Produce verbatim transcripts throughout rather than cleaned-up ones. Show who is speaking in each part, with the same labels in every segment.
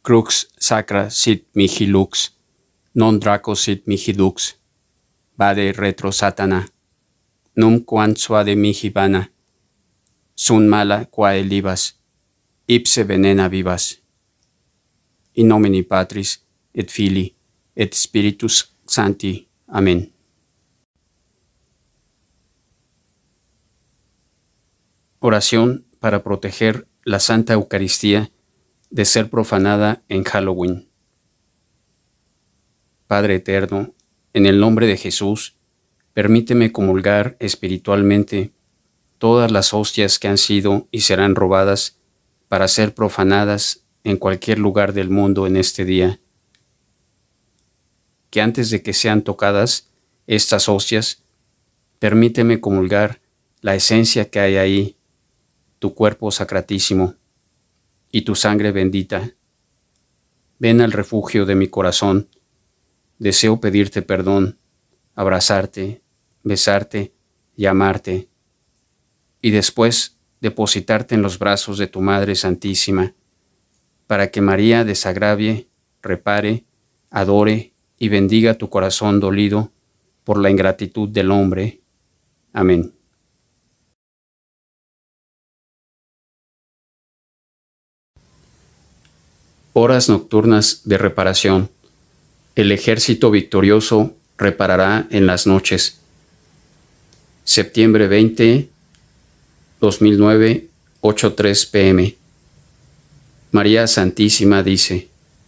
Speaker 1: crux sacra sit mihi lux, non draco sit mihi dux, vade retro satana, num quam suade mihi vana, sunt mala quae libas, ipse venena vivas. In nomine Patris, et Filii, et Spiritus Sancti. Amén. Oración para proteger la Santa Eucaristía de ser profanada en Halloween. Padre eterno, en el nombre de Jesús, permíteme comulgar espiritualmente todas las hostias que han sido y serán robadas para ser profanadas en cualquier lugar del mundo en este día. Que antes de que sean tocadas estas hostias, permíteme comulgar la esencia que hay ahí, tu cuerpo sacratísimo y tu sangre bendita. Ven al refugio de mi corazón. Deseo pedirte perdón, abrazarte, besarte y amarte, y después depositarte en los brazos de tu Madre Santísima, para que María desagravie, repare, adore y bendiga tu corazón dolido por la ingratitud del hombre. Amén. Horas nocturnas de reparación. El ejército victorioso reparará en las noches. Septiembre veinte, dos mil nueve, ocho cero tres p m María Santísima dice: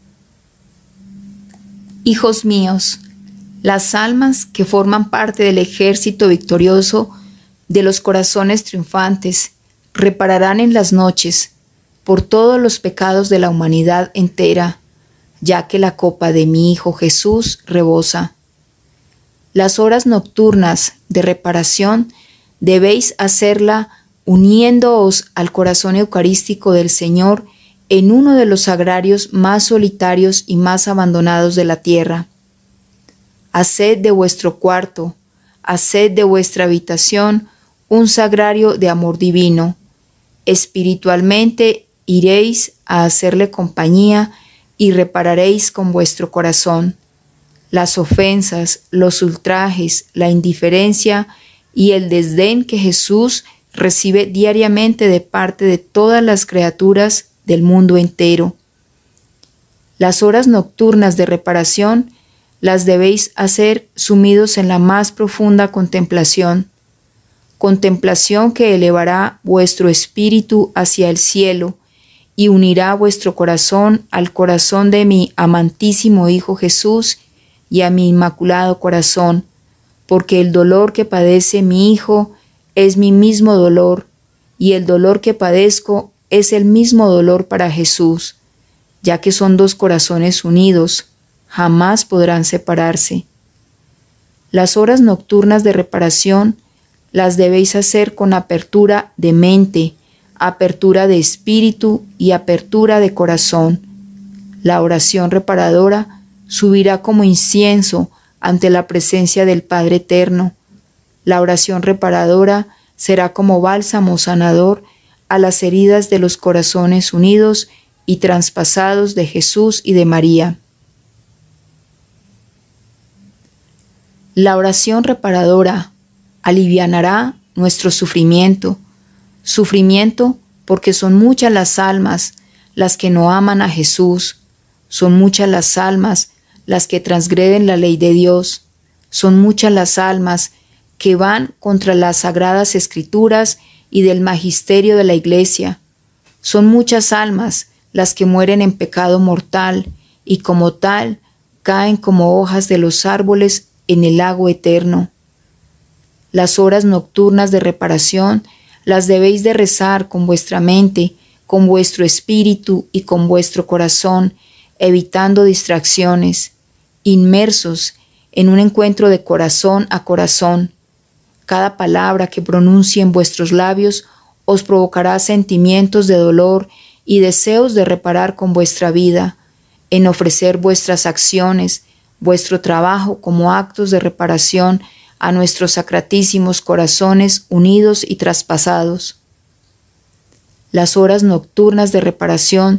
Speaker 2: Hijos míos, las almas que forman parte del ejército victorioso de los corazones triunfantes repararán en las noches por todos los pecados de la humanidad entera, ya que la copa de mi Hijo Jesús rebosa. Las horas nocturnas de reparación debéis hacerla uniéndoos al corazón eucarístico del Señor en uno de los sagrarios más solitarios y más abandonados de la tierra. Haced de vuestro cuarto, haced de vuestra habitación un sagrario de amor divino. Espiritualmente iréis a hacerle compañía y repararéis con vuestro corazón las ofensas, los ultrajes, la indiferencia y el desdén que Jesús recibe diariamente de parte de todas las criaturas del mundo entero. Las horas nocturnas de reparación las debéis hacer sumidos en la más profunda contemplación, contemplación que elevará vuestro espíritu hacia el cielo y unirá vuestro corazón al corazón de mi amantísimo Hijo Jesús y a mi inmaculado corazón, porque el dolor que padece mi Hijo es mi mismo dolor, y el dolor que padezco es el mismo dolor para Jesús, ya que son dos corazones unidos, jamás podrán separarse. Las horas nocturnas de reparación las debéis hacer con apertura de mente, apertura de espíritu y apertura de corazón. La oración reparadora subirá como incienso ante la presencia del Padre Eterno. La oración reparadora será como bálsamo sanador a las heridas de los corazones unidos y traspasados de Jesús y de María. La oración reparadora alivianará nuestro sufrimiento, sufrimiento porque son muchas las almas las que no aman a Jesús, son muchas las almas las que transgreden la ley de Dios, son muchas las almas que van contra las sagradas escrituras y del magisterio de la Iglesia, son muchas almas las que mueren en pecado mortal y como tal caen como hojas de los árboles en el lago eterno. Las horas nocturnas de reparación las debéis de rezar con vuestra mente, con vuestro espíritu y con vuestro corazón, evitando distracciones, inmersos en un encuentro de corazón a corazón. Cada palabra que pronuncie en vuestros labios os provocará sentimientos de dolor y deseos de reparar con vuestra vida, en ofrecer vuestras acciones, vuestro trabajo como actos de reparación a nuestros sacratísimos corazones unidos y traspasados. Las horas nocturnas de reparación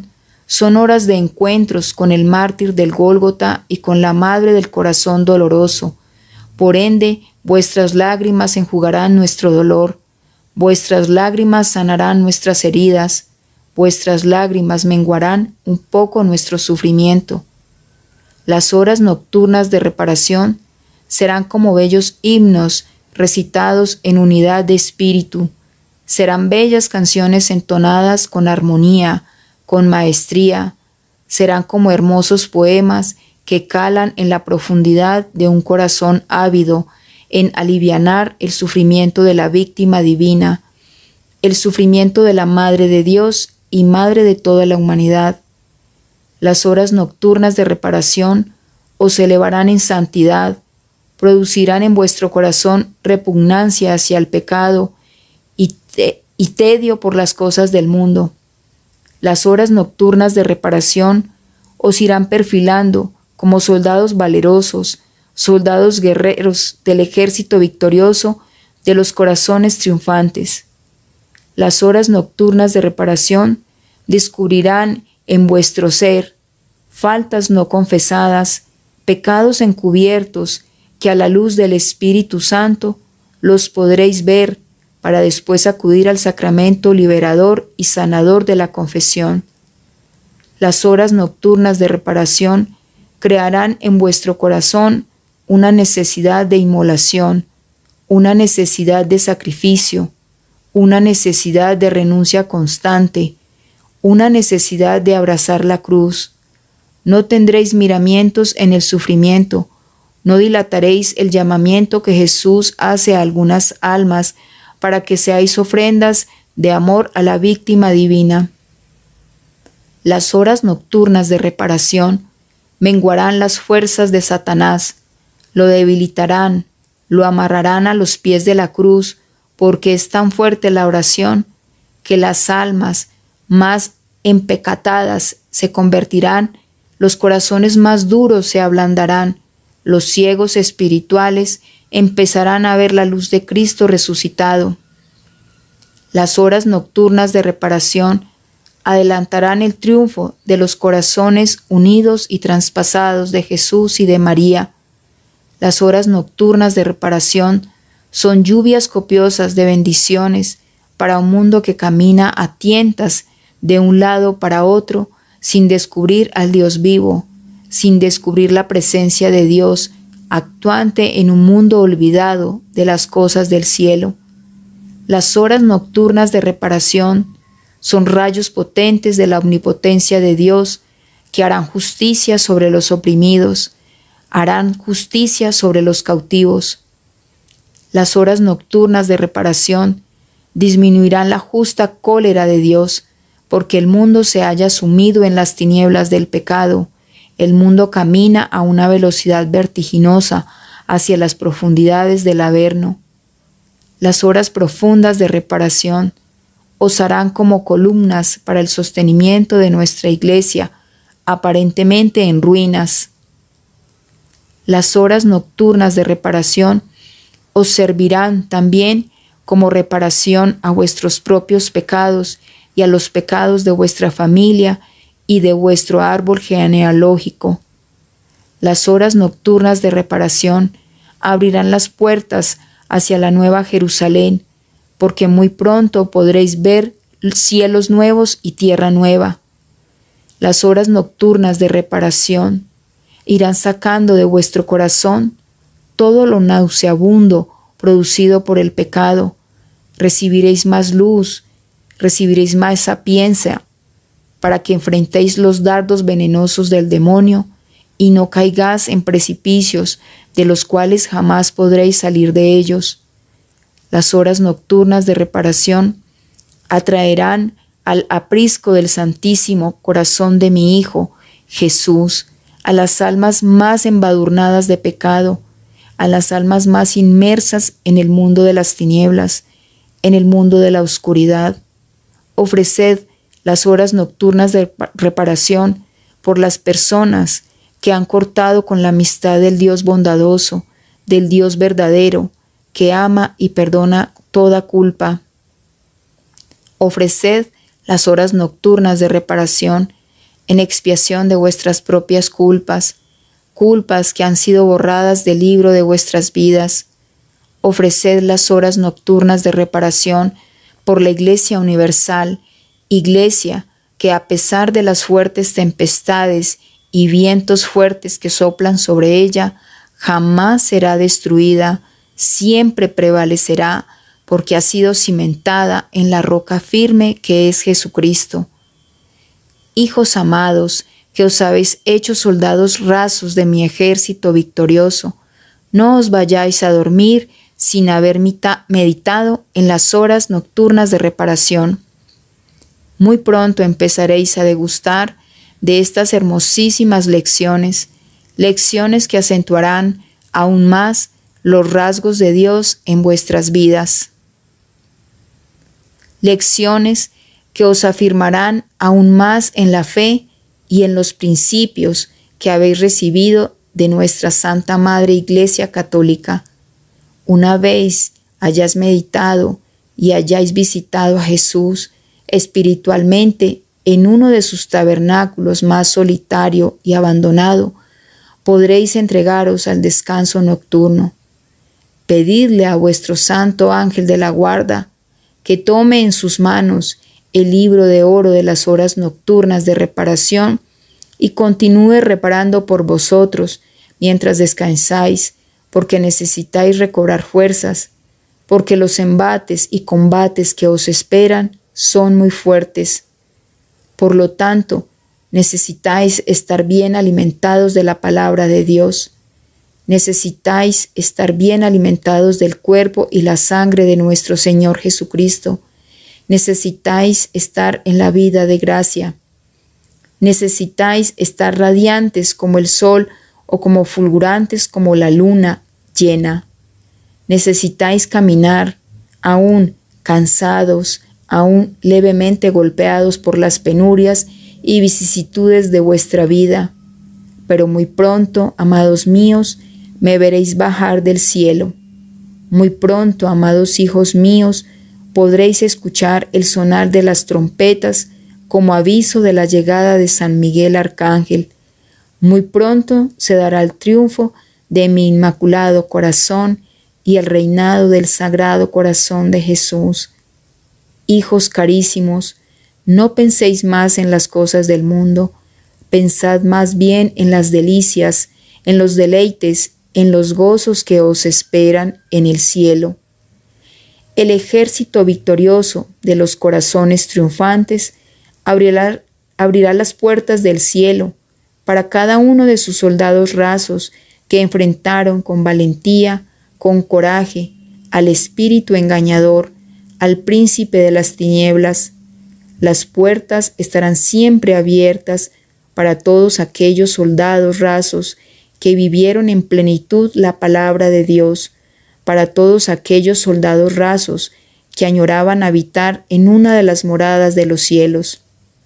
Speaker 2: Son horas de encuentros con el mártir del Gólgota y con la Madre del Corazón Doloroso. Por ende, vuestras lágrimas enjugarán nuestro dolor, vuestras lágrimas sanarán nuestras heridas, vuestras lágrimas menguarán un poco nuestro sufrimiento. Las horas nocturnas de reparación serán como bellos himnos recitados en unidad de espíritu. Serán bellas canciones entonadas con armonía, con maestría. Serán como hermosos poemas que calan en la profundidad de un corazón ávido en alivianar el sufrimiento de la víctima divina, el sufrimiento de la Madre de Dios y Madre de toda la humanidad. Las horas nocturnas de reparación os elevarán en santidad, producirán en vuestro corazón repugnancia hacia el pecado y, te, y tedio por las cosas del mundo. Las horas nocturnas de reparación os irán perfilando como soldados valerosos, soldados guerreros del ejército victorioso de los corazones triunfantes. Las horas nocturnas de reparación descubrirán en vuestro ser faltas no confesadas, pecados encubiertos, que a la luz del Espíritu Santo los podréis ver para después acudir al sacramento liberador y sanador de la confesión. Las horas nocturnas de reparación crearán en vuestro corazón una necesidad de inmolación, una necesidad de sacrificio, una necesidad de renuncia constante, una necesidad de abrazar la cruz. No tendréis miramientos en el sufrimiento, no dilataréis el llamamiento que Jesús hace a algunas almas para que seáis ofrendas de amor a la víctima divina. Las horas nocturnas de reparación menguarán las fuerzas de Satanás, lo debilitarán, lo amarrarán a los pies de la cruz, porque es tan fuerte la oración que las almas más empecatadas se convertirán, los corazones más duros se ablandarán, los ciegos espirituales empezarán a ver la luz de Cristo resucitado. Las horas nocturnas de reparación adelantarán el triunfo de los corazones unidos y traspasados de Jesús y de María. Las horas nocturnas de reparación son lluvias copiosas de bendiciones para un mundo que camina a tientas de un lado para otro sin descubrir al Dios vivo, sin descubrir la presencia de Dios actuante en un mundo olvidado de las cosas del cielo. Las horas nocturnas de reparación son rayos potentes de la omnipotencia de Dios que harán justicia sobre los oprimidos, harán justicia sobre los cautivos. Las horas nocturnas de reparación disminuirán la justa cólera de Dios, porque el mundo se halla sumido en las tinieblas del pecado. El mundo camina a una velocidad vertiginosa hacia las profundidades del Averno. Las horas profundas de reparación os harán como columnas para el sostenimiento de nuestra iglesia, aparentemente en ruinas. Las horas nocturnas de reparación os servirán también como reparación a vuestros propios pecados y a los pecados de vuestra familia y de vuestro árbol genealógico. Las horas nocturnas de reparación abrirán las puertas hacia la nueva Jerusalén, porque muy pronto podréis ver cielos nuevos y tierra nueva. Las horas nocturnas de reparación irán sacando de vuestro corazón todo lo nauseabundo producido por el pecado. Recibiréis más luz, recibiréis más sapiencia, para que enfrentéis los dardos venenosos del demonio y no caigáis en precipicios de los cuales jamás podréis salir de ellos. Las horas nocturnas de reparación atraerán al aprisco del Santísimo Corazón de mi Hijo, Jesús, a las almas más embadurnadas de pecado, a las almas más inmersas en el mundo de las tinieblas, en el mundo de la oscuridad. Ofreced las horas nocturnas de reparación por las personas que han cortado con la amistad del Dios bondadoso, del Dios verdadero, que ama y perdona toda culpa. Ofreced las horas nocturnas de reparación en expiación de vuestras propias culpas, culpas que han sido borradas del libro de vuestras vidas. Ofreced las horas nocturnas de reparación por la Iglesia universal, Iglesia que a pesar de las fuertes tempestades y vientos fuertes que soplan sobre ella, jamás será destruida, siempre prevalecerá, porque ha sido cimentada en la roca firme que es Jesucristo. Hijos amados, que os habéis hecho soldados rasos de mi ejército victorioso, no os vayáis a dormir sin haber meditado en las horas nocturnas de reparación. Muy pronto empezaréis a degustar de estas hermosísimas lecciones, lecciones que acentuarán aún más los rasgos de Dios en vuestras vidas. Lecciones que os afirmarán aún más en la fe y en los principios que habéis recibido de nuestra Santa Madre Iglesia Católica. Una vez hayáis meditado y hayáis visitado a Jesús espiritualmente en uno de sus tabernáculos más solitario y abandonado, podréis entregaros al descanso nocturno. Pedidle a vuestro santo ángel de la guarda que tome en sus manos el libro de oro de las horas nocturnas de reparación y continúe reparando por vosotros mientras descansáis, porque necesitáis recobrar fuerzas, porque los embates y combates que os esperan son muy fuertes. Por lo tanto, necesitáis estar bien alimentados de la palabra de Dios. Necesitáis estar bien alimentados del cuerpo y la sangre de nuestro Señor Jesucristo. Necesitáis estar en la vida de gracia. Necesitáis estar radiantes como el sol o como fulgurantes como la luna llena. Necesitáis caminar, aún cansados, aún levemente golpeados por las penurias y vicisitudes de vuestra vida. Pero muy pronto, amados míos, me veréis bajar del cielo. Muy pronto, amados hijos míos, podréis escuchar el sonar de las trompetas como aviso de la llegada de San Miguel Arcángel. Muy pronto se dará el triunfo de mi inmaculado corazón y el reinado del Sagrado Corazón de Jesús. Hijos carísimos, no penséis más en las cosas del mundo, pensad más bien en las delicias, en los deleites, en los gozos que os esperan en el cielo. El ejército victorioso de los corazones triunfantes abrirá, abrirá las puertas del cielo para cada uno de sus soldados rasos que enfrentaron con valentía, con coraje, al espíritu engañador, al príncipe de las tinieblas. Las puertas estarán siempre abiertas para todos aquellos soldados rasos que vivieron en plenitud la palabra de Dios, para todos aquellos soldados rasos que añoraban habitar en una de las moradas de los cielos.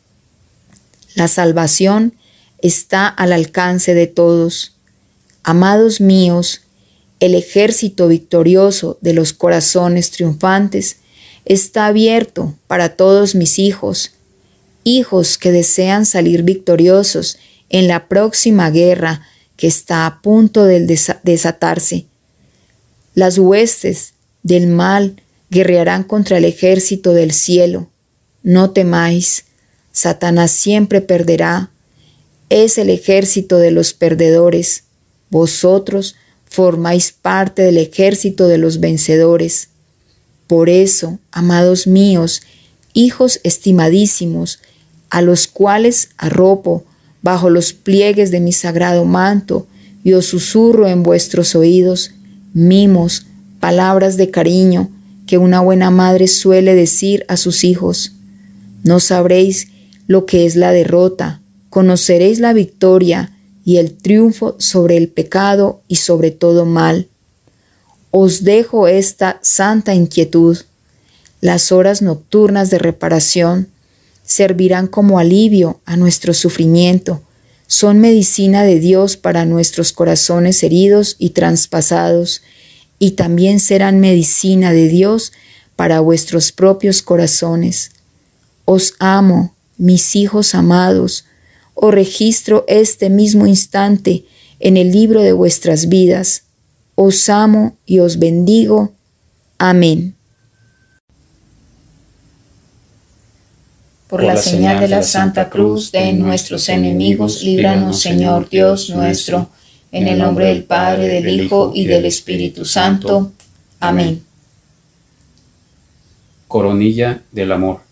Speaker 2: La salvación está al alcance de todos. Amados míos, el ejército victorioso de los corazones triunfantes está abierto para todos mis hijos, hijos que desean salir victoriosos en la próxima guerra que está a punto de desatarse. Las huestes del mal guerrearán contra el ejército del cielo. No temáis, Satanás siempre perderá. Es el ejército de los perdedores. Vosotros formáis parte del ejército de los vencedores. Por eso, amados míos, hijos estimadísimos, a los cuales arropo bajo los pliegues de mi sagrado manto y os susurro en vuestros oídos, mimos, palabras de cariño que una buena madre suele decir a sus hijos. No sabréis lo que es la derrota, conoceréis la victoria y el triunfo sobre el pecado y sobre todo mal. Os dejo esta santa inquietud. Las horas nocturnas de reparación servirán como alivio a nuestro sufrimiento. Son medicina de Dios para nuestros corazones heridos y traspasados, y también serán medicina de Dios para vuestros propios corazones. Os amo, mis hijos amados, os registro este mismo instante en el libro de vuestras vidas. Os amo y os bendigo. Amén. Por la señal de la Santa Cruz de nuestros enemigos, líbranos, Señor Dios nuestro, en el nombre del Padre, del Hijo y del Espíritu Santo. Amén.
Speaker 1: Coronilla del amor.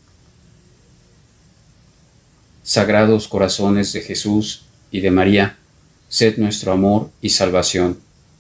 Speaker 1: Sagrados corazones de Jesús y de María, sed nuestro amor y salvación.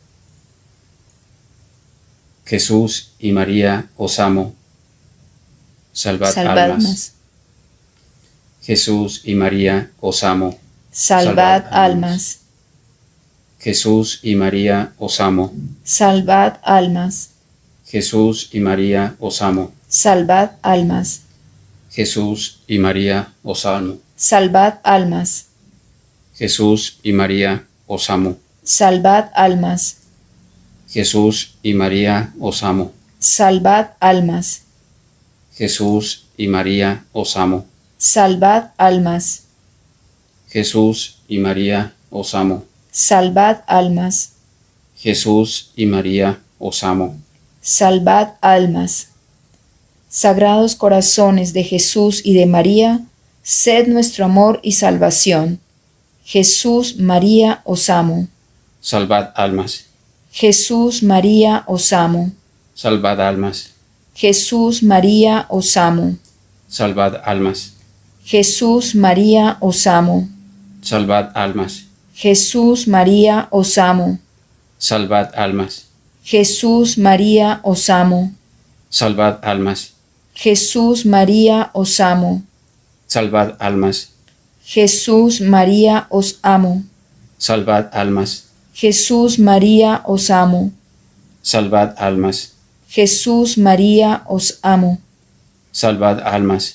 Speaker 1: Jesús y María, os amo. Salvad,
Speaker 2: Salvad
Speaker 1: almas.
Speaker 2: almas.
Speaker 1: Jesús y María, os amo.
Speaker 2: Salvad almas.
Speaker 1: Jesús y María, os amo.
Speaker 2: Salvad almas.
Speaker 1: Jesús y María, os amo.
Speaker 2: Salvad almas.
Speaker 1: Jesús y María, os amo.
Speaker 2: Salvad almas.
Speaker 1: Jesús y María, os amo.
Speaker 2: Salvad almas.
Speaker 1: Jesús y María, os amo.
Speaker 2: Salvad almas.
Speaker 1: Jesús y María, os amo.
Speaker 2: Salvad almas.
Speaker 1: Jesús y María, os amo.
Speaker 2: Salvad almas.
Speaker 1: Jesús y María, os amo.
Speaker 2: Salvad almas. Sagrados corazones de Jesús y de María, sed nuestro amor y salvación. Jesús, María, os amo.
Speaker 1: Salvad almas.
Speaker 2: Jesús, María, os amo.
Speaker 1: Salvad almas.
Speaker 2: Jesús, María, os amo.
Speaker 1: Salvad almas.
Speaker 2: Jesús, María, os amo.
Speaker 1: Salvad almas.
Speaker 2: Jesús, María, os amo.
Speaker 1: Salvad almas.
Speaker 2: Jesús, María, os amo.
Speaker 1: Salvad almas.
Speaker 2: Jesús, María, os amo.
Speaker 1: Salvad almas.
Speaker 2: Jesús, María, os amo.
Speaker 1: Salvad almas.
Speaker 2: Jesús, María, os amo.
Speaker 1: Salvad almas.
Speaker 2: Jesús, María, os amo.
Speaker 1: Salvad almas.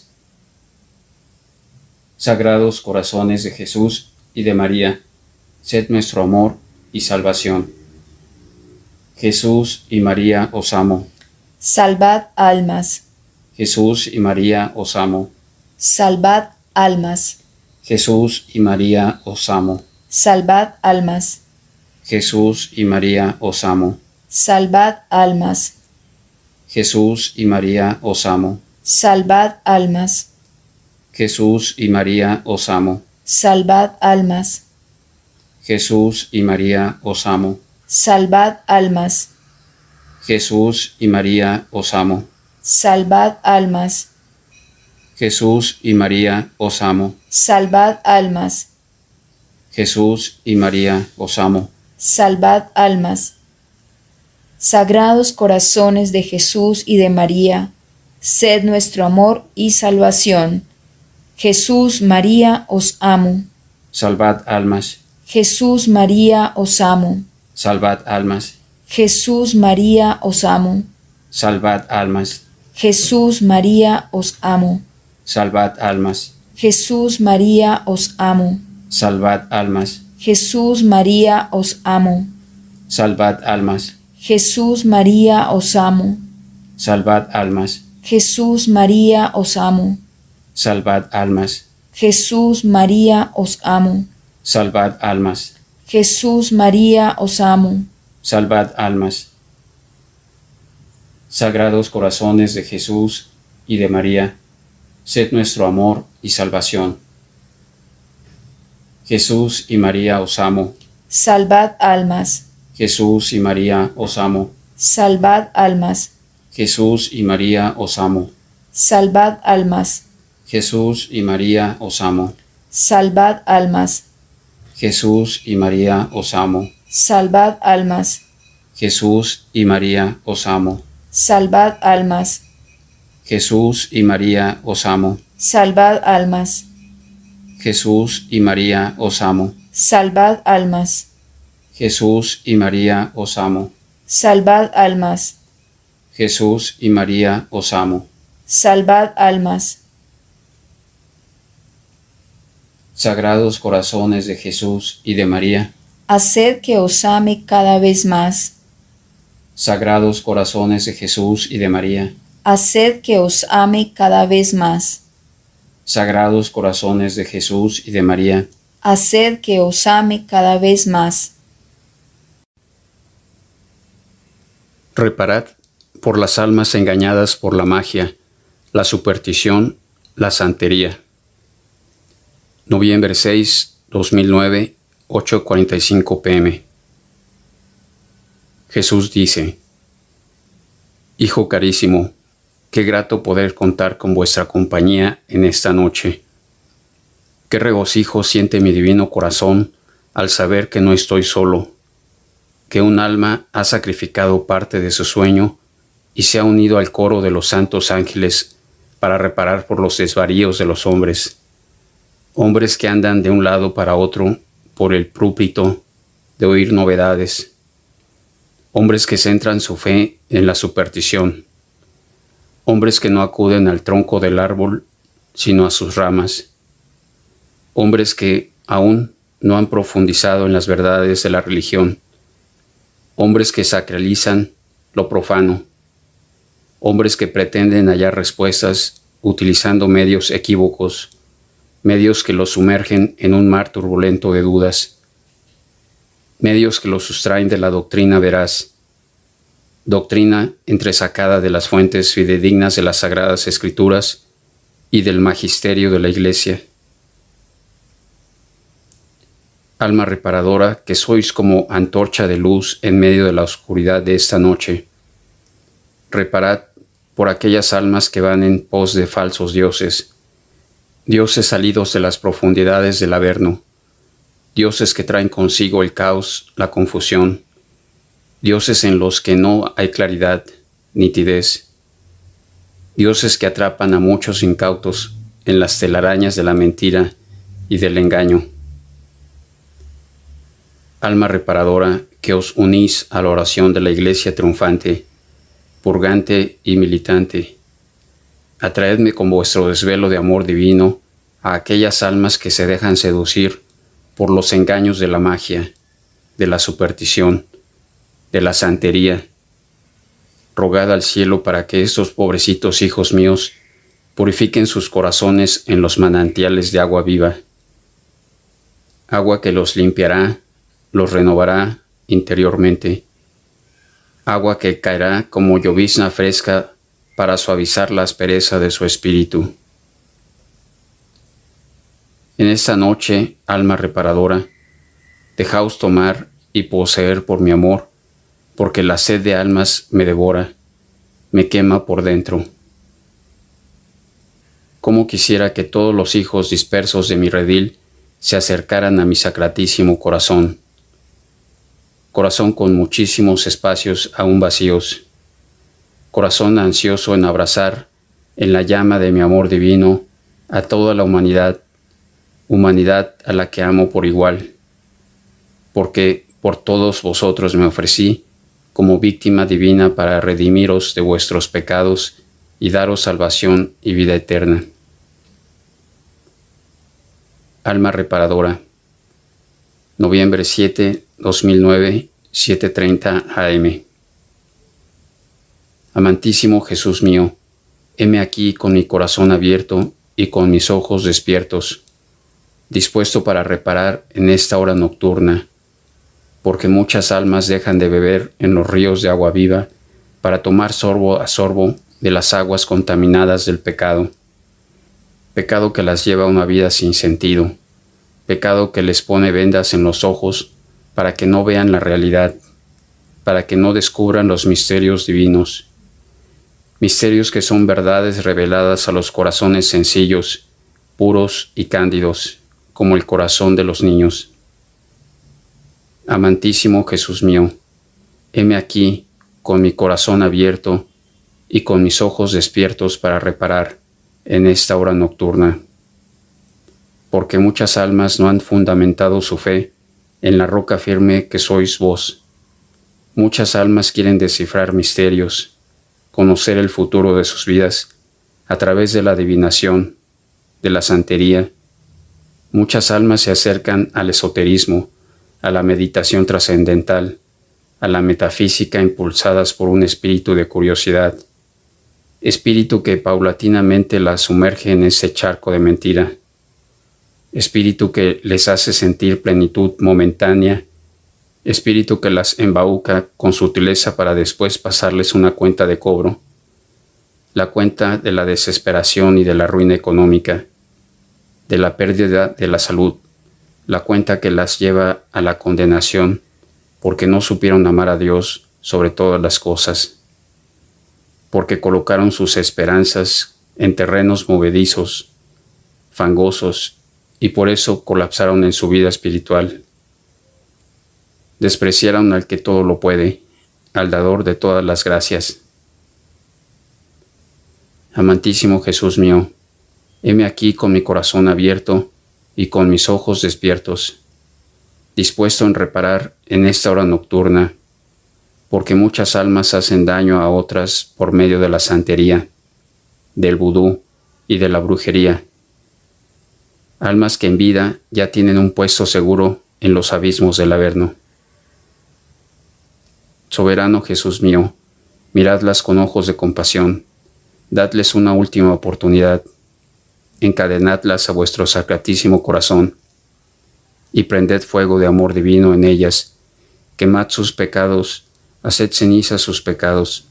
Speaker 1: Sagrados corazones de Jesús y de María, sed nuestro amor y salvación. Jesús y María, os amo.
Speaker 2: Salvad almas.
Speaker 1: Jesús y María, os amo.
Speaker 2: Salvad almas.
Speaker 1: Jesús y María, os amo.
Speaker 2: Salvad almas.
Speaker 1: Jesús y María, os amo.
Speaker 2: Salvad almas.
Speaker 1: Jesús y María, os amo.
Speaker 2: Salvad almas.
Speaker 1: Jesús y María, os amo.
Speaker 2: Salvad almas.
Speaker 1: Jesús y María, os amo.
Speaker 2: Salvad almas.
Speaker 1: Jesús y María, os amo.
Speaker 2: Salvad almas.
Speaker 1: Jesús y María, os amo.
Speaker 2: Salvad almas.
Speaker 1: Jesús y María, os amo.
Speaker 2: Salvad almas. Sagrados corazones de Jesús y de María, sed nuestro amor y salvación. Jesús, María, os amo.
Speaker 1: Salvad almas.
Speaker 2: Jesús, María, os amo.
Speaker 1: Salvad almas.
Speaker 2: Jesús, María, os amo.
Speaker 1: Salvad almas.
Speaker 2: Jesús, María, os amo.
Speaker 1: Salvad almas.
Speaker 2: Jesús, María, os amo.
Speaker 1: Salvad almas.
Speaker 2: Jesús, María, os amo.
Speaker 1: Salvad almas.
Speaker 2: Jesús, María, os amo.
Speaker 1: Salvad almas.
Speaker 2: Jesús, María, os amo.
Speaker 1: Salvad almas.
Speaker 2: Jesús, María, os amo.
Speaker 1: Salvad almas.
Speaker 2: Jesús, María, os amo.
Speaker 1: Salvad almas. Sagrados corazones de Jesús y de María, sed nuestro amor y salvación. Jesús y María, os amo.
Speaker 2: Salvad almas.
Speaker 1: Jesús y María, os amo.
Speaker 2: Salvad almas.
Speaker 1: Jesús y María, os amo.
Speaker 2: Salvad almas.
Speaker 1: Jesús y María, os amo.
Speaker 2: Salvad almas.
Speaker 1: Jesús y María, os amo.
Speaker 2: Salvad almas.
Speaker 1: Jesús y María, os amo.
Speaker 2: Salvad almas.
Speaker 1: Jesús y María, os amo.
Speaker 2: Salvad almas.
Speaker 1: Jesús y María, os amo.
Speaker 2: Salvad almas.
Speaker 1: Jesús y María, os amo.
Speaker 2: Salvad almas.
Speaker 1: Jesús y María, os amo.
Speaker 2: Salvad almas.
Speaker 1: Sagrados corazones de Jesús y de María,
Speaker 2: haced que os ame cada vez más.
Speaker 1: Sagrados corazones de Jesús y de María,
Speaker 2: Haced que os ame cada vez más.
Speaker 1: Sagrados corazones de Jesús y de María,
Speaker 2: haced que os ame cada vez más.
Speaker 1: reparad por las almas engañadas por la magia, la superstición, la santería. Noviembre seis, dos mil nueve, ocho cuarenta y cinco pm. Jesús dice: Hijo carísimo, qué grato poder contar con vuestra compañía en esta noche. Qué regocijo siente mi divino corazón al saber que no estoy solo, que un alma ha sacrificado parte de su sueño y se ha unido al coro de los santos ángeles para reparar por los desvaríos de los hombres, hombres que andan de un lado para otro por el púlpito de oír novedades, hombres que centran su fe en la superstición, hombres que no acuden al tronco del árbol, sino a sus ramas, hombres que aún no han profundizado en las verdades de la religión, hombres que sacralizan lo profano, hombres que pretenden hallar respuestas utilizando medios equívocos, medios que los sumergen en un mar turbulento de dudas, medios que los sustraen de la doctrina veraz, doctrina entresacada de las fuentes fidedignas de las Sagradas Escrituras y del magisterio de la Iglesia. Alma reparadora, que sois como antorcha de luz en medio de la oscuridad de esta noche, reparad por aquellas almas que van en pos de falsos dioses, dioses salidos de las profundidades del Averno, dioses que traen consigo el caos, la confusión, dioses en los que no hay claridad, nitidez, dioses que atrapan a muchos incautos en las telarañas de la mentira y del engaño. Alma reparadora, que os unís a la oración de la Iglesia triunfante, purgante y militante, atraedme con vuestro desvelo de amor divino a aquellas almas que se dejan seducir por los engaños de la magia, de la superstición, de la santería. Rogad al cielo para que estos pobrecitos hijos míos purifiquen sus corazones en los manantiales de agua viva, agua que los limpiará, los renovará interiormente, agua que caerá como llovizna fresca para suavizar la aspereza de su espíritu. En esta noche, alma reparadora, dejaos tomar y poseer por mi amor, porque la sed de almas me devora, me quema por dentro. Cómo quisiera que todos los hijos dispersos de mi redil se acercaran a mi sacratísimo corazón, corazón con muchísimos espacios aún vacíos, corazón ansioso en abrazar en la llama de mi amor divino a toda la humanidad, humanidad a la que amo por igual, porque por todos vosotros me ofrecí como víctima divina para redimiros de vuestros pecados y daros salvación y vida eterna. Alma reparadora, noviembre siete, dos mil nueve, siete treinta a eme. Amantísimo Jesús mío, heme aquí con mi corazón abierto y con mis ojos despiertos, dispuesto para reparar en esta hora nocturna, porque muchas almas dejan de beber en los ríos de agua viva para tomar sorbo a sorbo de las aguas contaminadas del pecado, pecado que las lleva a una vida sin sentido, pecado que les pone vendas en los ojos para que no vean la realidad, para que no descubran los misterios divinos, misterios que son verdades reveladas a los corazones sencillos, puros y cándidos, como el corazón de los niños. Amantísimo Jesús mío, heme aquí con mi corazón abierto y con mis ojos despiertos para reparar en esta hora nocturna, porque muchas almas no han fundamentado su fe en la roca firme que sois vos. Muchas almas quieren descifrar misterios, conocer el futuro de sus vidas a través de la adivinación, de la santería. Muchas almas se acercan al esoterismo, a la meditación trascendental, a la metafísica impulsadas por un espíritu de curiosidad. espíritu que paulatinamente las sumerge en ese charco de mentira, espíritu que les hace sentir plenitud momentánea, espíritu que las embauca con sutileza para después pasarles una cuenta de cobro, la cuenta de la desesperación y de la ruina económica, de la pérdida de la salud, la cuenta que las lleva a la condenación porque no supieron amar a Dios sobre todas las cosas, porque colocaron sus esperanzas en terrenos movedizos, fangosos, y por eso colapsaron en su vida espiritual. Despreciaron al que todo lo puede, al dador de todas las gracias. Amantísimo Jesús mío, heme aquí con mi corazón abierto y con mis ojos despiertos, dispuesto en reparar en esta hora nocturna, porque muchas almas hacen daño a otras por medio de la santería, del vudú y de la brujería. Almas que en vida ya tienen un puesto seguro en los abismos del Averno. Soberano Jesús mío, miradlas con ojos de compasión, dadles una última oportunidad, encadenadlas a vuestro sacratísimo corazón, y prended fuego de amor divino en ellas, quemad sus pecados, haced cenizas sus pecados.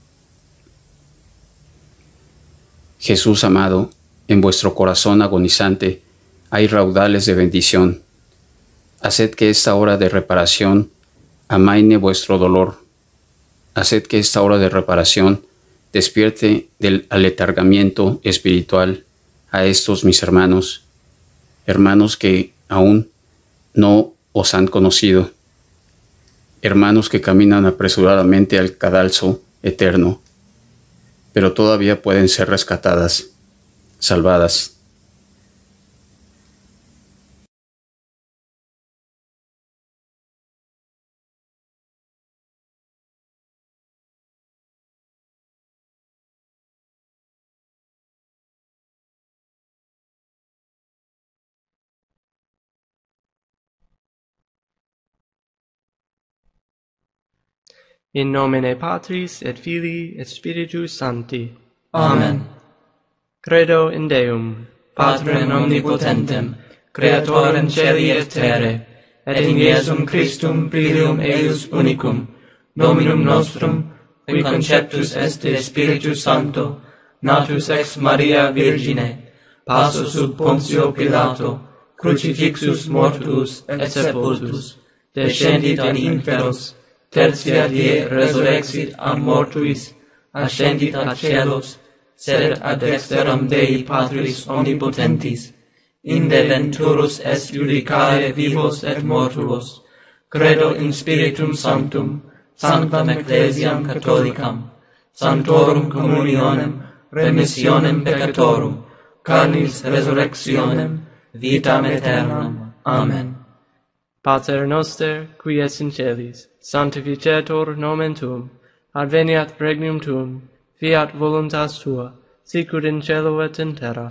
Speaker 1: Jesús amado, en vuestro corazón agonizante hay raudales de bendición. Haced que esta hora de reparación amaine vuestro dolor. Haced que esta hora de reparación despierte del aletargamiento espiritual a estos mis hermanos, hermanos que aún no os han conocido, hermanos que caminan apresuradamente al cadalso eterno, pero todavía pueden ser rescatadas, salvadas.
Speaker 3: In nomine Patris et Filii et Spiritus Sancti.
Speaker 4: Amen.
Speaker 3: Credo in Deum,
Speaker 4: Patrem omnipotentem, Creatorem celi et terrae, et in Iesum Christum filium eius unicum, Dominum nostrum, qui conceptus est de Spiritus Sancto, natus ex Maria Virgine, passus sub Pontio Pilato, crucifixus mortuus et sepultus, descendit ad inferos, tertia die resurrexit a mortuis, ascendit ad caelos, sedet ad dexteram Dei Patris omnipotentis, inde venturus est judicare vivos et mortuos. Credo in Spiritum Sanctum, sanctam ecclesiam catholicam, sanctorum communionem, remissionem peccatorum, carnis resurrectionem, vitam aeternam. Amen.
Speaker 3: Pater noster, qui es in celis, sanctificetur nomen tuum, adveniat regnum tuum, fiat voluntas tua, sicut in cielo et in terra.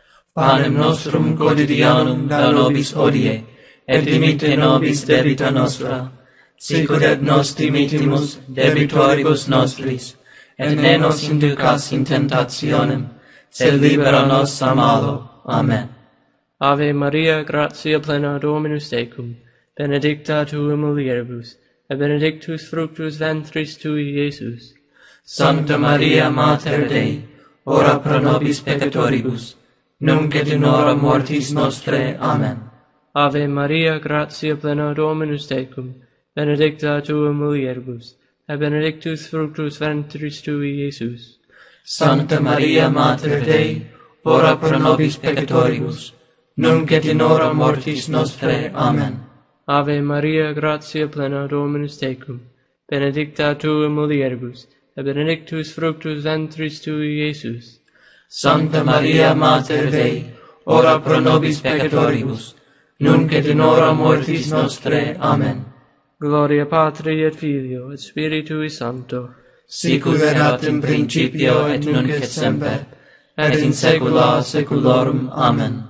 Speaker 4: Panem nostrum quotidianum da nobis hodie, et dimitte nobis debita nostra, sicut et nos dimittimus debitoribus nostris, et ne nos inducas in tentationem, sed libera nos a malo. Amen.
Speaker 3: Ave Maria, gratia plena Dominus tecum, benedicta tu in mulieribus, et benedictus fructus ventris tui, Iesus.
Speaker 4: Sancta Maria Mater Dei, ora pro nobis peccatoribus, nunc et in hora mortis nostrae. Amen.
Speaker 3: Ave Maria, gratia plena Dominus tecum, benedicta tu in mulieribus, et benedictus fructus ventris tui, Iesus.
Speaker 4: Sancta Maria Mater Dei, ora pro nobis peccatoribus, nunc et in hora mortis nostrae. Amen.
Speaker 3: Ave Maria, gratia plena Dominus tecum, benedicta tu in mulieribus, et benedictus fructus ventris tui, Iesus.
Speaker 4: Sancta Maria Mater Dei, ora pro nobis peccatoribus, nunc et in hora mortis nostrae. Amen.
Speaker 3: Gloria Patri et Filio et Spiritui Sancto,
Speaker 4: sicut erat in principio et nunc et semper, et in saecula saeculorum. Amen.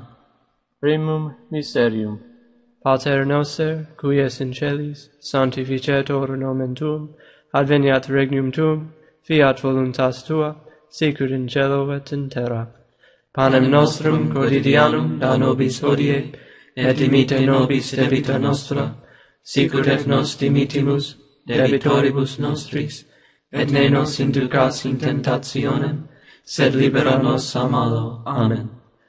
Speaker 3: Primum Mysterium. Pater noster, qui es in celis, sanctificetur nomen tuum, adveniat regnum tuum, fiat voluntas tua, sicut in cielo et in terra. Panem nostrum quotidianum da nobis hodie, et dimite nobis debita nostra, sicut et nos dimitimus debitoribus nostris, et ne nos inducas in tentationem, sed libera nos a malo. Amen.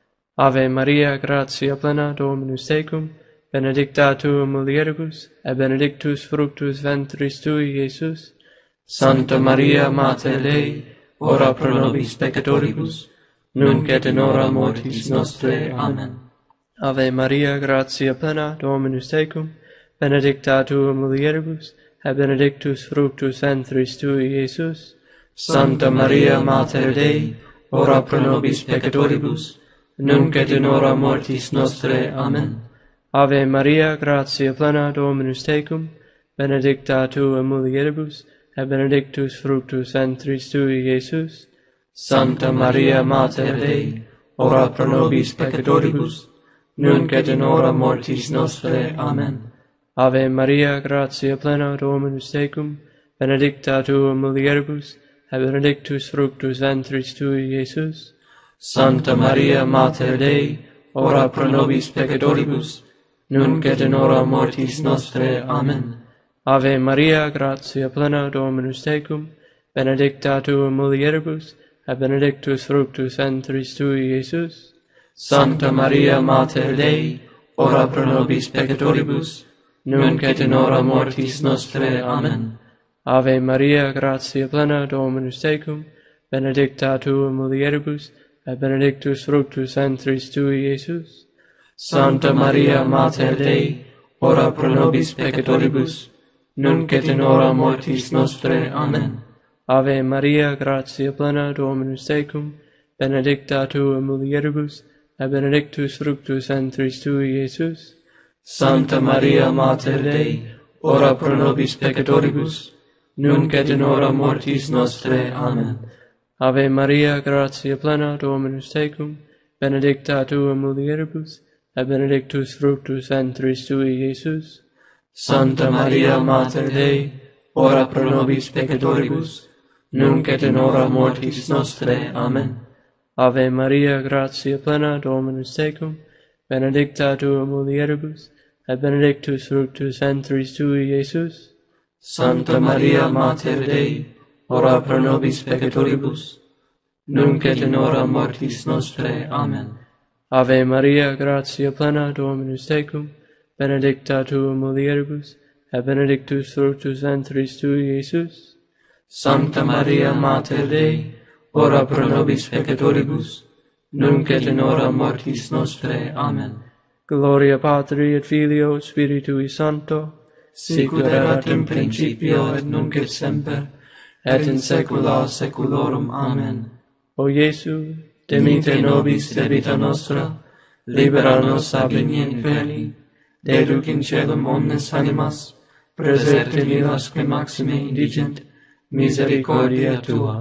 Speaker 3: Ave Maria, gratia plena, Dominus tecum, benedicta tu in mulieribus, et benedictus fructus ventris tui, Iesus. Santa Maria, Mater Dei, ora pro nobis peccatoribus, nunc et in hora mortis nostrae. Amen. Ave Maria, gratia plena, Dominus tecum, benedicta tu in mulieribus, et benedictus fructus ventris tui, Iesus. Santa Maria, Mater Dei, ora pro nobis peccatoribus, nunc et in hora mortis nostrae. Amen. Ave Maria, gratia plena, Dominus tecum, benedicta tu in mulieribus, et benedictus fructus ventris tui, Iesus. Santa Maria, Mater Dei, ora pro nobis peccatoribus, nunc et in hora mortis nostrae. Amen. Ave Maria, gratia plena, Dominus tecum, benedicta tu in mulieribus, et benedictus fructus ventris tui, Iesus. Santa Maria, Mater Dei, ora pro nobis peccatoribus, nunc et in hora mortis nostrae. Amen. Ave Maria, gratia plena, Dominus tecum, benedicta tu in mulieribus, et benedictus fructus ventris tui, Iesus. Santa Maria, Mater Dei, ora pro nobis peccatoribus, nunc et in hora mortis nostrae. Amen. Ave Maria, gratia plena, Dominus tecum, benedicta tu in mulieribus, et benedictus fructus ventris tui, Iesus. Santa Maria, Mater Dei, ora pro nobis peccatoribus, nunc et in hora mortis nostrae. Amen. Ave Maria, gratia plena, Dominus tecum, benedicta tu in mulieribus, et benedictus fructus ventris tui, Iesus. Santa Maria, Mater Dei, ora pro nobis peccatoribus, nunc et in hora mortis nostrae. Amen. Ave Maria, gratia plena, Dominus tecum, benedicta tu in mulieribus, et benedictus fructus ventris tui, Iesus. Santa Maria, Mater Dei, ora pro nobis peccatoribus, nunc et in hora mortis nostrae. Amen. Ave Maria, gratia plena, Dominus tecum, benedicta tu in mulieribus, et benedictus fructus ventris tui, Iesus. Santa Maria, Mater Dei, ora pro nobis peccatoribus, nunc et in hora mortis nostrae. Amen. Ave Maria, gratia plena, Dominus tecum, benedicta tu in mulieribus, et benedictus fructus ventris tui, Iesus. Santa Maria, Mater Dei, ora pro nobis peccatoribus, nunc et in hora mortis nostrae. Amen. Gloria Patri et Filio et Spiritui Sancto, sicut erat in principio et nunc et semper, et in saecula saeculorum. Amen. O Iesu, dimite nobis debita nostra, libera nos ab igni inferni, deduc in caelum omnes animas, preserte vivas que maxime indigent, misericordia tua.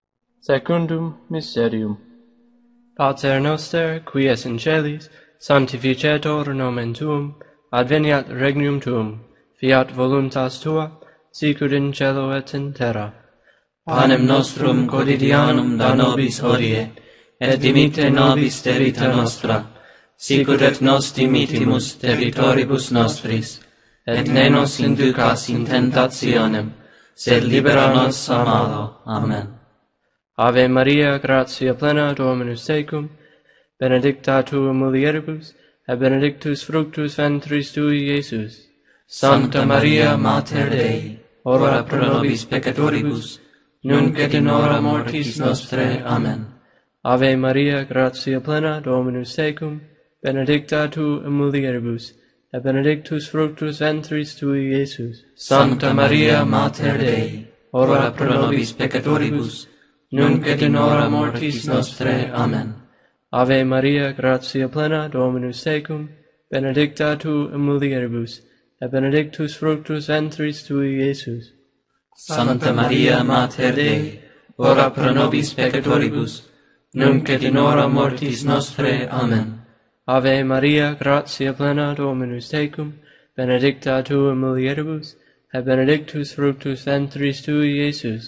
Speaker 3: Secundum Mysterium. Pater noster, qui es in celis, sanctificetur nomen tuum, adveniat regnum tuum, fiat voluntas tua, sicut in cielo et in terra.
Speaker 4: Panem nostrum quotidianum da nobis hodie, et dimite nobis debita nostra, sicut et nos dimitimus debitoribus nostris, et ne nos inducas in tentationem, sed libera nos a malo. Amen.
Speaker 3: Ave Maria, gratia plena, Dominus tecum, benedicta tu in mulieribus, et benedictus fructus ventris tui, Iesus.
Speaker 4: Santa Maria, Mater Dei, ora pro nobis peccatoribus, nunc et in hora mortis nostrae. Amen.
Speaker 3: Ave Maria, gratia plena, Dominus tecum, benedicta tu in mulieribus, et benedictus fructus ventris tui, Iesus.
Speaker 4: Santa Maria, Mater Dei, ora pro nobis peccatoribus, nunc et in hora mortis nostrae. Amen.
Speaker 3: Ave Maria, gratia plena, Dominus tecum, benedicta tu in mulieribus, et benedictus fructus ventris tui, Iesus.
Speaker 4: Santa Maria, Mater Dei, ora pro nobis peccatoribus, nunc et in hora mortis nostrae. Amen.
Speaker 3: Ave Maria, gratia plena, Dominus tecum, benedicta tu in mulieribus, et benedictus fructus ventris tui, Iesus.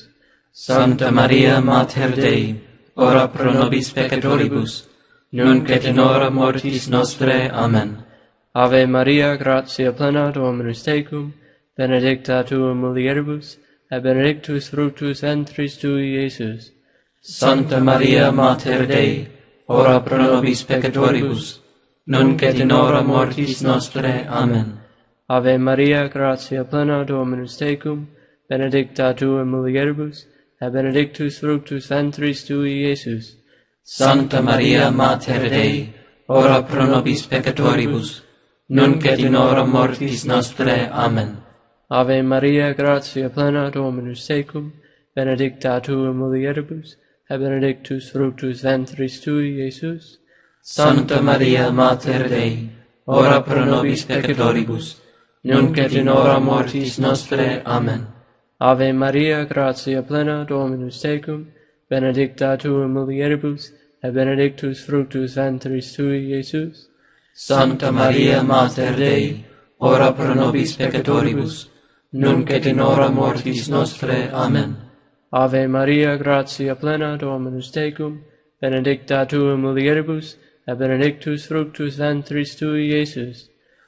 Speaker 4: Santa Maria Mater Dei, ora pro nobis peccatoribus, nunc et in hora mortis nostrae. Amen.
Speaker 3: Ave Maria, gratia plena, Dominus tecum, benedicta tu in mulieribus, et benedictus fructus ventris tui, Iesus.
Speaker 4: Santa Maria Mater Dei, ora pro nobis peccatoribus, nunc et in hora mortis nostrae. Amen.
Speaker 3: Ave Maria, gratia plena, Dominus tecum, benedicta tu in mulieribus, et benedictus fructus ventris tui, Iesus.
Speaker 4: Santa Maria Mater Dei, ora pro nobis peccatoribus, nunc et in hora mortis nostrae. Amen.
Speaker 3: Ave Maria, gratia plena, Dominus tecum, benedicta tu in mulieribus, et benedictus fructus ventris tui, Iesus.
Speaker 4: Santa Maria Mater Dei, ora pro nobis peccatoribus, nunc et in hora mortis nostrae. Amen.
Speaker 3: Ave Maria, gratia plena, Dominus tecum, benedicta tu in mulieribus, et benedictus fructus ventris tui, Iesus.
Speaker 4: Santa Maria Mater Dei, ora pro nobis peccatoribus, nunc et in hora mortis nostrae. Amen.
Speaker 3: Ave Maria, gratia plena, Dominus tecum, benedicta tu in mulieribus, et benedictus fructus ventris tui, Iesus.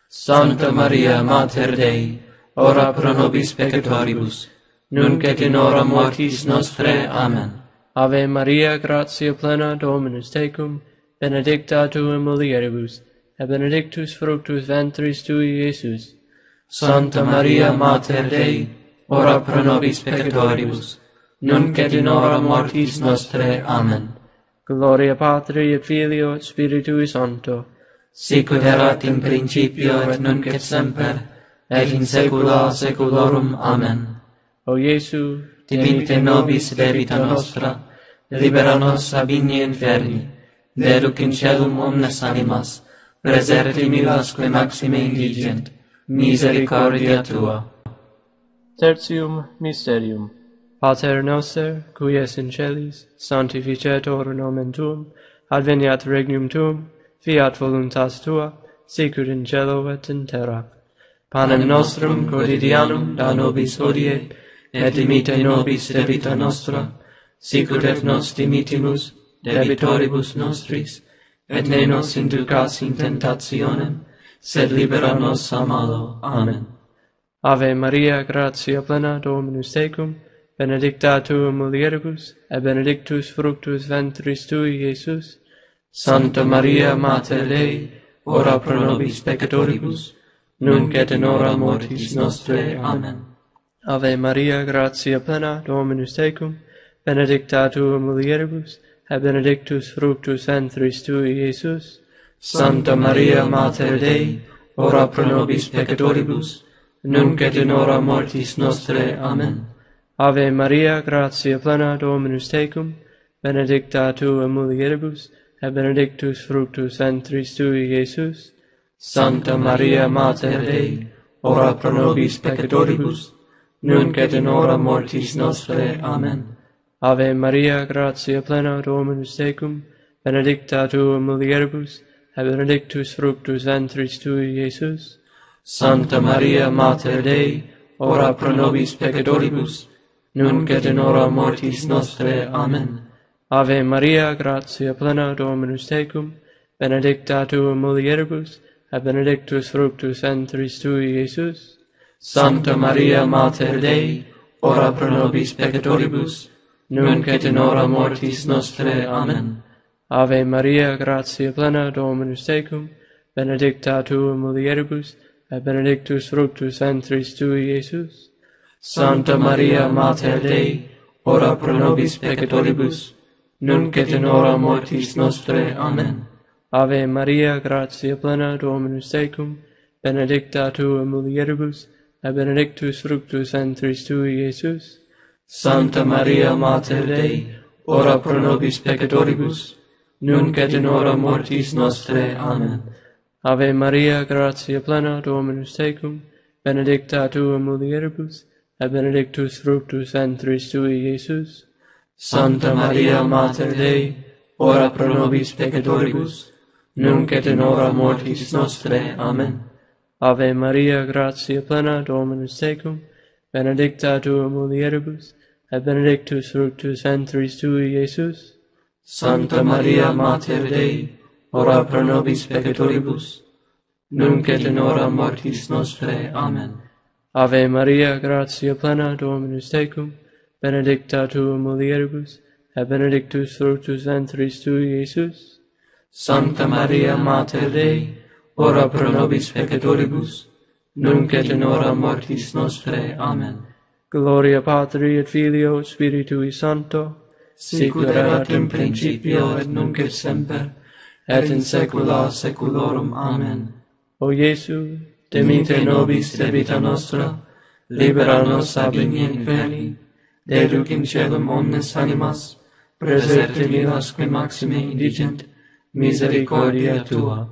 Speaker 4: Santa Maria Mater Dei, ora pro nobis peccatoribus, nunc et in hora mortis nostrae. Amen.
Speaker 3: Ave Maria, gratia plena, Dominus tecum, benedicta tu in mulieribus, et benedictus fructus ventris tui, Iesus.
Speaker 4: Santa Maria Mater Dei, ora pro nobis peccatoribus, nunc et in hora mortis nostrae. Amen.
Speaker 3: Gloria Patri et Filio et Spiritui Sancto,
Speaker 4: sicut erat in principio et nunc et semper, et in saecula saeculorum. Amen.
Speaker 3: O Iesu,
Speaker 4: dimite nobis debita nostra, libera nos ab igni inferni, deduc in caelum omnes animas, preserti milasque maxime indigent, misericordia tua.
Speaker 3: Tertium Mysterium. Pater noster, qui es in celis, sanctificetur nomen tuum, adveniat regnum tuum, fiat voluntas tua, sicut in cielo et in terra. Panem nostrum quotidianum da nobis hodie, et dimite nobis debita nostra, sicut et nos dimitimus debitoribus nostris, et ne nos inducas in tentationem, sed libera nos a malo. Amen. Ave Maria, gratia plena, Dominus tecum, benedicta tu in mulieribus, et benedictus fructus ventris tui, Iesus.
Speaker 4: Santa Maria Mater Dei, ora pro nobis peccatoribus, nunc et in hora mortis nostrae. Amen.
Speaker 3: Ave Maria, gratia plena, Dominus tecum, benedicta tu in mulieribus, et benedictus fructus ventris tui, Iesus.
Speaker 4: Santa Maria Mater Dei, ora pro nobis peccatoribus, nunc et in hora mortis nostrae. Amen.
Speaker 3: Ave Maria, gratia plena, Dominus tecum, benedicta tu in mulieribus, et benedictus fructus ventris tui, Iesus.
Speaker 4: Santa Maria Mater Dei, ora pro nobis peccatoribus, nunc et in hora mortis nostrae. Amen.
Speaker 3: Ave Maria, gratia plena, Dominus tecum, benedicta tu in mulieribus, et benedictus fructus ventris tui, Iesus.
Speaker 4: Santa Maria Mater Dei, ora pro nobis peccatoribus, nunc et in hora mortis nostrae. Amen.
Speaker 3: Ave Maria, gratia plena, Dominus tecum, benedicta tu in mulieribus, et benedictus fructus ventris tui, Iesus.
Speaker 4: Santa Maria Mater Dei, ora pro nobis peccatoribus, nunc et in hora mortis nostrae. Amen.
Speaker 3: Ave Maria, gratia plena, Dominus tecum, benedicta tu in mulieribus, et benedictus fructus ventris tui, Iesus.
Speaker 4: Santa Maria Mater Dei, ora pro nobis peccatoribus, nunc et in hora mortis nostrae. Amen.
Speaker 3: Ave Maria, gratia plena, Dominus tecum, benedicta tu in mulieribus, et benedictus fructus ventris tui, Iesus.
Speaker 4: Santa Maria Mater Dei, ora pro nobis peccatoribus, nunc et in hora mortis nostrae. Amen.
Speaker 3: Ave Maria, gratia plena, Dominus tecum, benedicta tu in mulieribus, et benedictus fructus ventris tui, Iesus.
Speaker 4: Santa Maria Mater Dei, ora pro nobis peccatoribus, nunc et in hora mortis nostrae. Amen.
Speaker 3: Ave Maria, gratia plena, Dominus tecum, benedicta tu in mulieribus, et benedictus fructus ventris tui, Iesus.
Speaker 4: Santa Maria, Mater Dei, ora pro nobis peccatoribus, nunc et in hora mortis nostrae. Amen.
Speaker 3: Ave Maria, gratia plena, Dominus tecum, benedicta tu in mulieribus, et benedictus fructus ventris tui, Iesus.
Speaker 4: Santa Maria, Mater Dei, ora pro nobis peccatoribus, nunc et in hora mortis nostrae. Amen.
Speaker 3: Gloria Patri et Filio et Spiritui Sancto,
Speaker 4: sicut erat in principio et nunc et semper, et in saecula saeculorum. Amen.
Speaker 3: O Iesu,
Speaker 4: dimite nobis debita nostra, libera nos ab igni inferni, deduc in caelum omnes animas, praeserte milas qui maxime indigent, misericordia tua.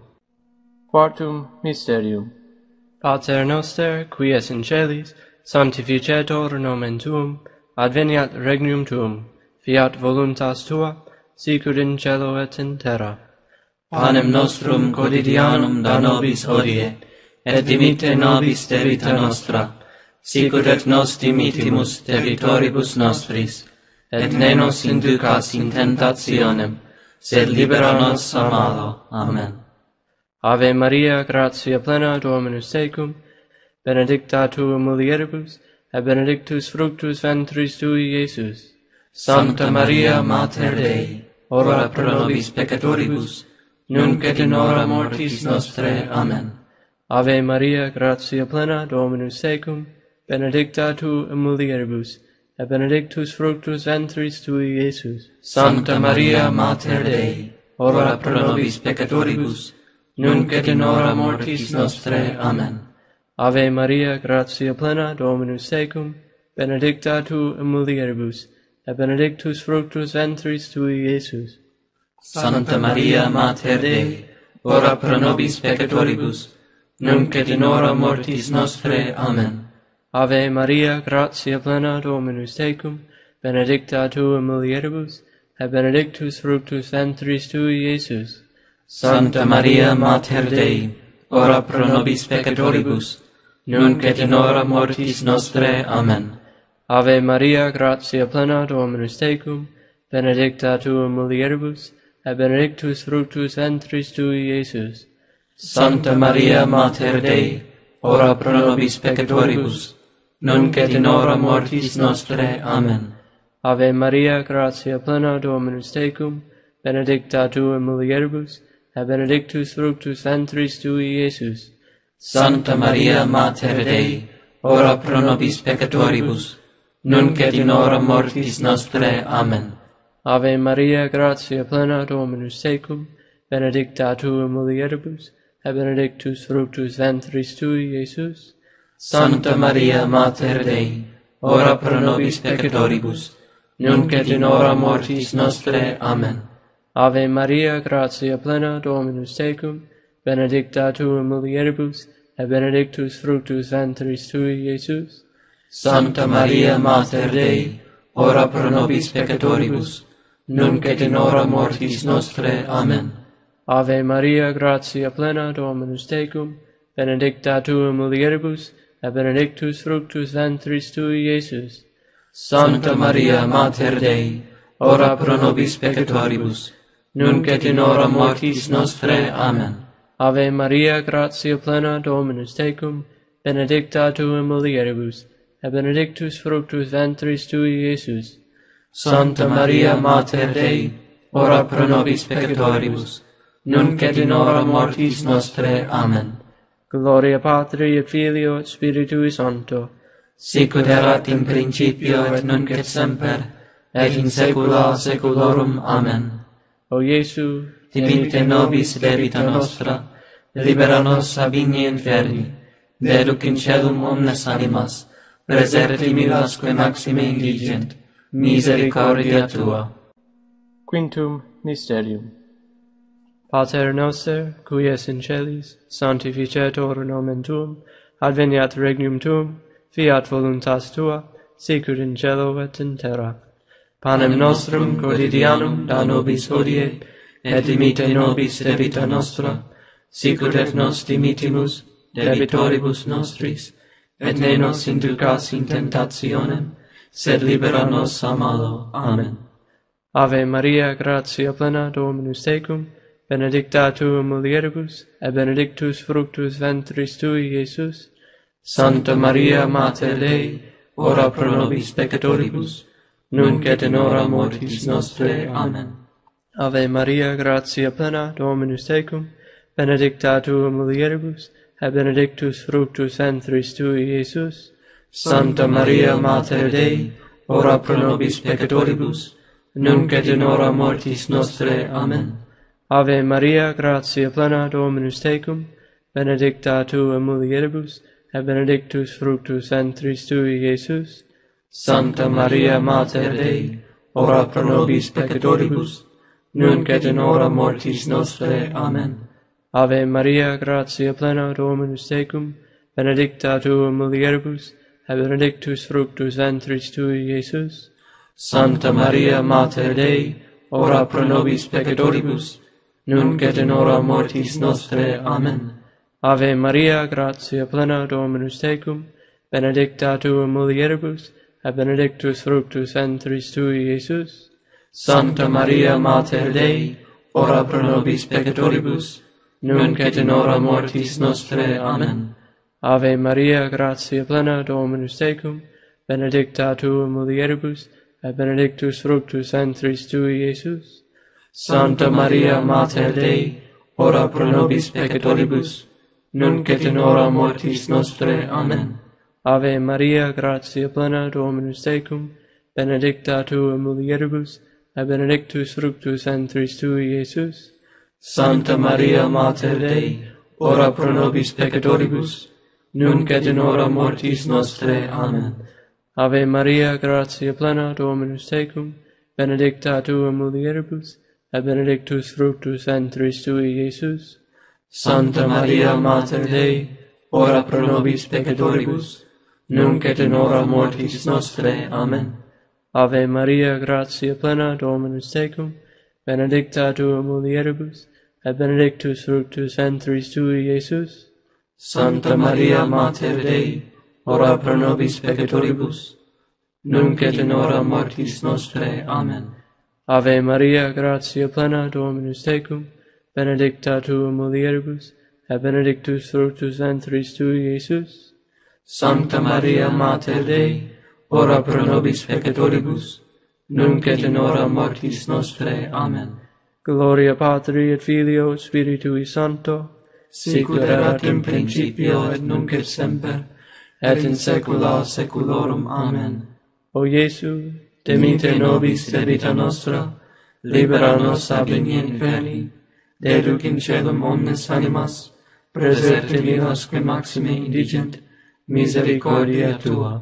Speaker 3: Quartum Mysterium. Pater noster, qui es in celis, sanctificetur nomen tuum, adveniat regnum tuum, fiat voluntas tua, sicut in cielo et in terra.
Speaker 4: Panem nostrum quotidianum da nobis hodie, et dimite nobis debita nostra, sicut et nos dimitimus debitoribus nostris, et ne nos inducas in tentationem, sed libera nos a malo. Amen.
Speaker 3: Ave Maria, gratia plena, Dominus tecum, benedicta tu in mulieribus, et benedictus fructus ventris tui, Iesus.
Speaker 4: Santa Maria, Mater Dei, ora pro nobis peccatoribus, nunc et in hora mortis nostrae. Amen.
Speaker 3: Ave Maria, gratia plena, Dominus tecum, benedicta tu in mulieribus, et benedictus fructus ventris tui, Iesus.
Speaker 4: Santa Maria, Mater Dei, ora pro nobis peccatoribus, nunc et in hora mortis nostrae. Amen.
Speaker 3: Ave Maria, gratia plena, Dominus tecum, benedicta tu in mulieribus, et benedictus fructus ventris tui, Iesus.
Speaker 4: Santa Maria, Mater Dei, ora pro nobis peccatoribus, nunc et in hora mortis nostrae. Amen.
Speaker 3: Ave Maria, gratia plena, Dominus tecum, benedicta tu in mulieribus, et benedictus fructus ventris tui, Iesus.
Speaker 4: Santa Maria, Mater Dei, ora pro nobis peccatoribus, nunc et in hora mortis nostrae. Amen.
Speaker 3: Ave Maria, gratia plena, Dominus tecum, benedicta tu in mulieribus, et benedictus fructus ventris tui, Iesus.
Speaker 4: Santa Maria, Mater Dei, ora pro nobis peccatoribus, nunc et in hora mortis nostrae. Amen.
Speaker 3: Ave Maria, gratia plena, Dominus tecum, benedicta tu in mulieribus, et benedictus fructus ventris tui, Iesus.
Speaker 4: Santa Maria, Mater Dei, ora pro nobis peccatoribus, nunc et in hora mortis nostrae. Amen.
Speaker 3: Ave Maria, gratia plena, Dominus tecum, benedicta tu in mulieribus, et benedictus fructus ventris tui, Iesus.
Speaker 4: Santa Maria, Mater Dei, ora pro nobis peccatoribus, nunc et in hora mortis nostrae. Amen.
Speaker 3: Ave Maria, gratia plena, Dominus tecum, benedicta tu in mulieribus, et benedictus fructus ventris tui, Iesus.
Speaker 4: Santa Maria, Mater Dei, ora pro nobis peccatoribus, nunc et in hora mortis nostrae. Amen.
Speaker 3: Ave Maria, gratia plena, Dominus tecum, benedicta tu in mulieribus, et benedictus fructus ventris tui, Iesus.
Speaker 4: Santa Maria, Mater Dei, ora pro nobis peccatoribus, nunc et in hora mortis nostrae. Amen.
Speaker 3: Ave Maria, gratia plena, Dominus tecum, benedicta tu in mulieribus, et benedictus fructus ventris tui, Iesus.
Speaker 4: Santa Maria, Mater Dei, ora pro nobis peccatoribus, nunc et in hora mortis nostrae. Amen.
Speaker 3: Gloria Patri et Filio et Spiritui Sancto,
Speaker 4: sicut erat in principio et nunc et semper, et in saecula saeculorum. Amen.
Speaker 3: O Iesu,
Speaker 4: dimite nobis debita nostra, libera nos ab igni inferni, deduc in caelum omnes animas, praeserte milasque maxime indigent, misericordia tua.
Speaker 3: Quintum Mysterium. Pater noster, qui es in celis, sanctificetur nomen tuum, adveniat regnum tuum, fiat voluntas tua, sicut in cielo et in terra. Panem nostrum quotidianum da nobis hodie, et dimite nobis debita nostra, sicut et nos dimitimus debitoribus nostris, et ne nos inducas in tentationem,
Speaker 4: sed libera nos a malo. Amen.
Speaker 3: Ave Maria, gratia plena, Dominus tecum, benedicta tu in mulieribus, et benedictus fructus ventris tui, Iesus.
Speaker 4: Santa Maria, Mater Dei, ora pro nobis peccatoribus, nunc et in hora mortis nostrae. Amen.
Speaker 3: Ave Maria, gratia plena, Dominus tecum, benedicta tu in mulieribus, et benedictus fructus ventris tui, Iesus.
Speaker 4: Santa Maria, Mater Dei, ora pro nobis peccatoribus, nunc et in hora mortis nostrae. Amen.
Speaker 3: Ave Maria, gratia plena, Dominus tecum, benedicta tu in mulieribus, et benedictus fructus ventris tui, Iesus.
Speaker 4: Santa Maria, Mater Dei, ora pro nobis peccatoribus, nunc et in hora mortis nostrae. Amen.
Speaker 3: Ave Maria, gratia plena, Dominus tecum, benedicta tu in mulieribus, et benedictus fructus ventris tui, Iesus.
Speaker 4: Santa Maria, Mater Dei, ora pro nobis peccatoribus, nunc et in hora mortis nostrae. Amen.
Speaker 3: Ave Maria, gratia plena, Dominus tecum, benedicta tu in mulieribus, et benedictus fructus ventris tui, Iesus.
Speaker 4: Santa Maria, Mater Dei, ora pro nobis peccatoribus, nunc et in hora mortis nostrae. Amen.
Speaker 3: Ave Maria, gratia plena, Dominus tecum, benedicta tu in mulieribus, et benedictus fructus ventris tui, Iesus.
Speaker 4: Santa Maria, Mater Dei, ora pro nobis peccatoribus, nunc et in hora mortis nostrae. Amen.
Speaker 3: Ave Maria, gratia plena, Dominus tecum, benedicta tu in mulieribus, et benedictus fructus ventris tui, Iesus.
Speaker 4: Santa Maria, Mater Dei, ora pro nobis peccatoribus, nunc et in hora mortis nostrae. Amen.
Speaker 3: Ave Maria, gratia plena, Dominus tecum, benedicta tu in mulieribus, et benedictus fructus ventris tui, Iesus.
Speaker 4: Santa Maria, Mater Dei, ora pro nobis peccatoribus, nunc et in hora mortis nostrae. Amen.
Speaker 3: Ave Maria, gratia plena, Dominus tecum, benedicta tu in mulieribus, et benedictus fructus ventris tui, Iesus.
Speaker 4: Santa Maria, Mater Dei, ora pro nobis peccatoribus, nunc et in hora mortis nostrae. Amen.
Speaker 3: Ave Maria, gratia plena, Dominus tecum, benedicta tu in mulieribus, et benedictus fructus ventris tui, Iesus.
Speaker 4: Santa Maria, Mater Dei, ora pro nobis peccatoribus, nunc et in hora mortis nostrae. Amen.
Speaker 3: Gloria Patri et Filio et Spiritui Sancto,
Speaker 4: sic ut erat in principio et nunc et semper, et in saecula saeculorum. Amen.
Speaker 3: O Iesu,
Speaker 4: demite nobis debita nostra, libera nos ab igni inferni, deduc in caelum omnes animas, preserte vivas que maxime indigent, misericordia tua.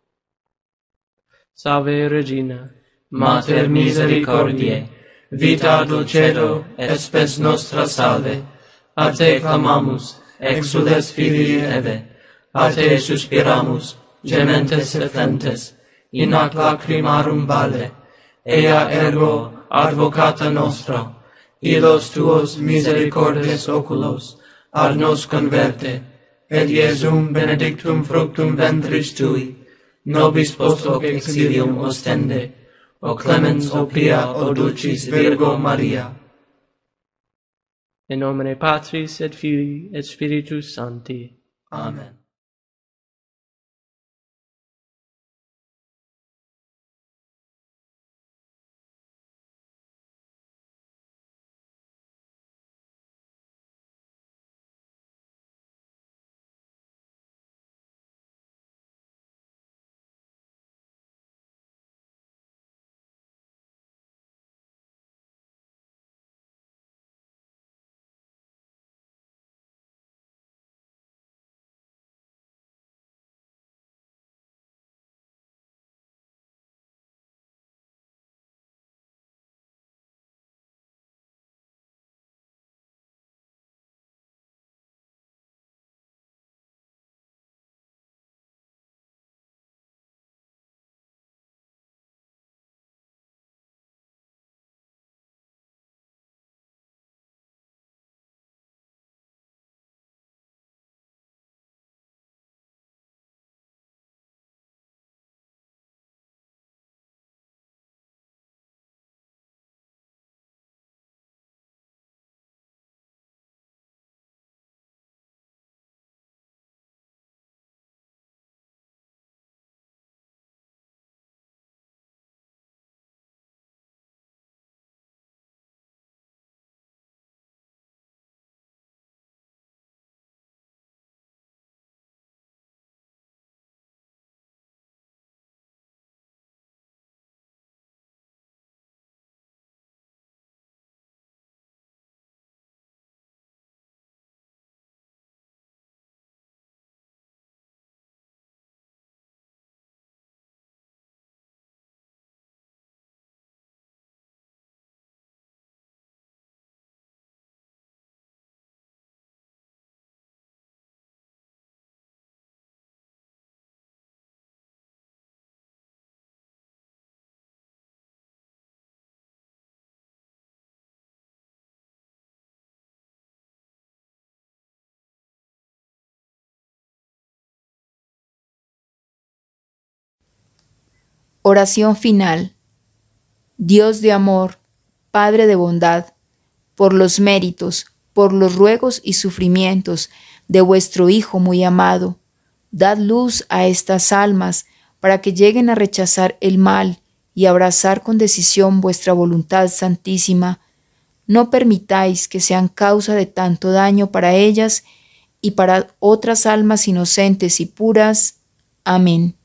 Speaker 3: Salve Regina,
Speaker 4: Mater misericordiae, vita dulcedo et spes nostra salve, a te clamamus, exules filii Eve, a te suspiramus, gementes et flentes, in ac lacrimarum valle, ea ergo advocata nostra, ilos tuos misericordes oculos, ad nos converte, et Iesum benedictum fructum ventris tui, nobis post hoc exilium ostende, o clemens, o pia, o dulcis Virgo Maria.
Speaker 3: In nomine Patris et Filii et Spiritus Sancti.
Speaker 4: Amen.
Speaker 2: Oración final. Dios de amor, Padre de bondad, por los méritos, por los ruegos y sufrimientos de vuestro Hijo muy amado, dad luz a estas almas para que lleguen a rechazar el mal y abrazar con decisión vuestra voluntad santísima. No permitáis que sean causa de tanto daño para ellas y para otras almas inocentes y puras. Amén.